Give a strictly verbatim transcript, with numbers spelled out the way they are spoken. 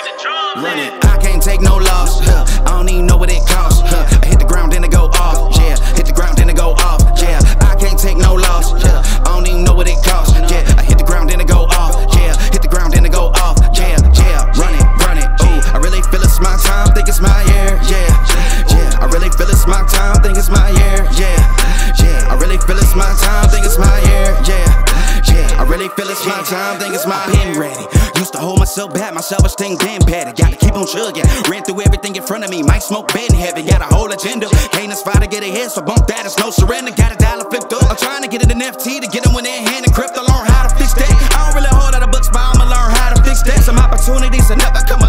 Run it, I can't take no loss. Huh. I don't even know what it costs. Huh. I hit the ground, then it go off. Yeah, hit the ground, then it go off. Yeah, I can't take no loss. Yeah, I don't even know what it costs. Yeah, I hit the ground, then it go off. Yeah, hit the ground, then it go off. Yeah, yeah, run it, run it. Ooh, I really feel it's my time, think it's my year. Yeah, yeah, I really feel it's my time, think it's my year. Yeah, yeah, I really feel it's my time, think it's my year. Yeah, yeah, I really feel it's my time, think it's my been ready. Used to hold myself back, my self-esteem been petty. Gotta keep on chugging, ran through everything in front of me. Might smoke bed heavy, got a whole agenda. Can't aspire to get ahead, so bump that, it's no surrender. Got a dollar flipped up, I'm trying to get it in F T to get them when they're hand and crypto. Learn how to fix that. I don't really hold out of books, but I'ma learn how to fix that. Some opportunities enough, I come